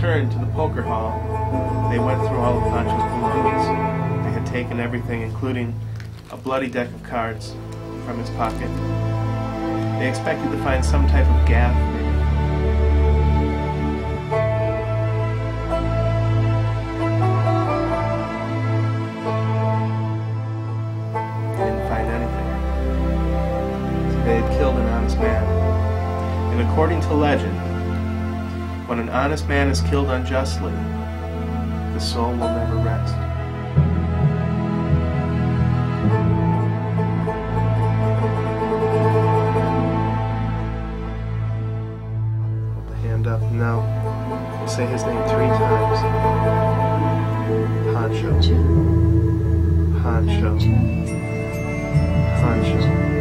returned to the poker hall, they went through all of Pancho's belongings. They had taken everything, including a bloody deck of cards from his pocket. They expected to find some type of gaff, maybe. They didn't find anything. They had killed an honest man. And according to legend, when an honest man is killed unjustly, the soul will never rest. Hold the hand up. Now, we'll say his name 3 times. Pancho. Pancho. Pancho.